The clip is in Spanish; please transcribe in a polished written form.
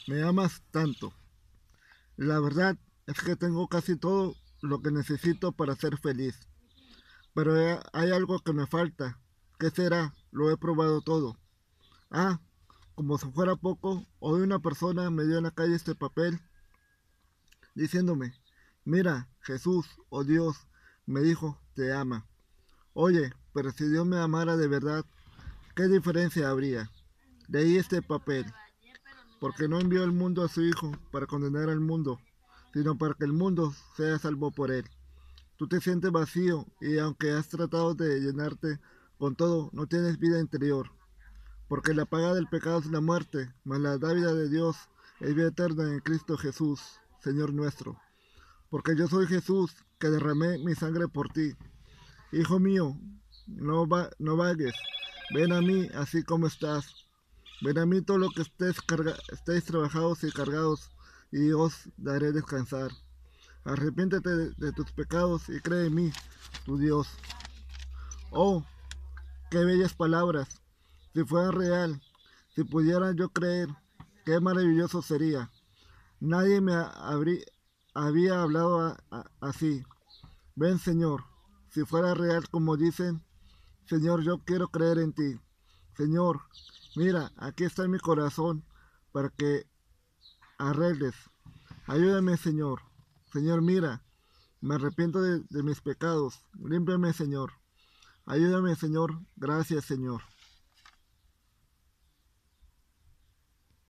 me amas tanto. La verdad es que tengo casi todo lo que necesito para ser feliz. Pero hay algo que me falta. ¿Qué será? Lo he probado todo. Ah, como si fuera poco, hoy una persona me dio en la calle este papel diciéndome, mira, Jesús o Dios me dijo, te ama. Oye, pero si Dios me amara de verdad, ¿qué diferencia habría? Leí este papel, porque no envió al mundo a su Hijo para condenar al mundo, sino para que el mundo sea salvo por él. Tú te sientes vacío y aunque has tratado de llenarte con todo, no tienes vida interior, porque la paga del pecado es la muerte, mas la dádiva de Dios es vida eterna en Cristo Jesús, Señor nuestro. Porque yo soy Jesús, que derramé mi sangre por ti. Hijo mío, no vagues, ven a mí así como estás. Ven a mí todo lo que estéis trabajados y cargados, y os daré descansar. Arrepiéntete de tus pecados y cree en mí, tu Dios. Oh, qué bellas palabras. Si fuera real, si pudiera yo creer, qué maravilloso sería. Nadie había hablado así. Ven, Señor, si fuera real como dicen, Señor, yo quiero creer en ti. Señor, mira, aquí está mi corazón para que arregles. Ayúdame, Señor. Señor, mira, me arrepiento de mis pecados. Límpiame, Señor. Ayúdame, Señor. Gracias, Señor.